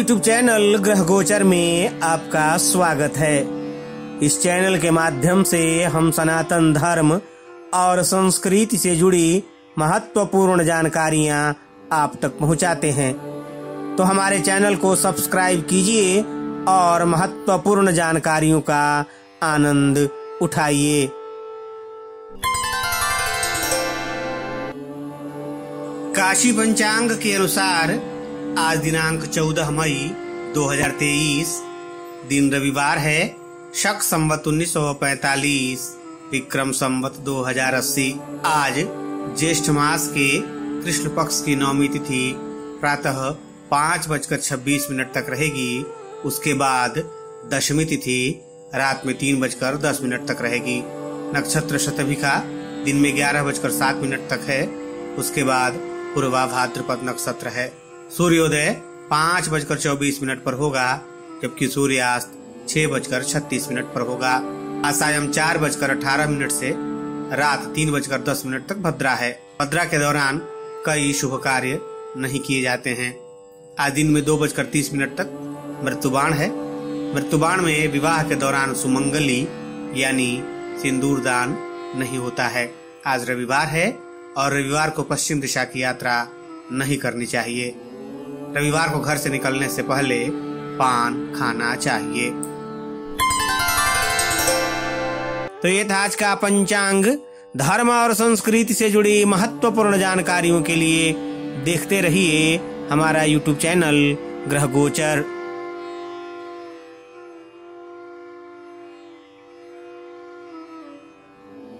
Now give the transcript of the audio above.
YouTube channel ग्रह गोचर में आपका स्वागत है। इस चैनल के माध्यम से हम सनातन धर्म और संस्कृति से जुड़ी महत्वपूर्ण जानकारियां आप तक पहुंचाते हैं, तो हमारे चैनल को सब्सक्राइब कीजिए और महत्वपूर्ण जानकारियों का आनंद उठाइए। काशी पंचांग के अनुसार आज दिनांक 14 मई 2023 दिन रविवार है। शक संवत 1945 विक्रम संवत 2080। आज ज्येष्ठ मास के कृष्ण पक्ष की नवमी तिथि प्रातः 5:26 तक रहेगी। उसके बाद दशमी तिथि रात में 3:10 तक रहेगी। नक्षत्र शतभिखा दिन में 11:07 तक है। उसके बाद पूर्वा भाद्रपद नक्षत्र है। सूर्योदय 5:24 पर होगा, जबकि सूर्यास्त 6:36 पर होगा। सायं 4:18 से रात 3:10 तक भद्रा है। भद्रा के दौरान कई शुभ कार्य नहीं किए जाते हैं। आज दिन में 2:30 तक मृत्युबाण है। मृत्युबाण में विवाह के दौरान सुमंगली यानी सिंदूर दान नहीं होता है। आज रविवार है और रविवार को पश्चिम दिशा की यात्रा नहीं करनी चाहिए। रविवार को घर से निकलने से पहले पान खाना चाहिए। तो ये था आज का पंचांग। धर्म और संस्कृति से जुड़ी महत्वपूर्ण जानकारियों के लिए देखते रहिए हमारा YouTube चैनल ग्रह गोचर।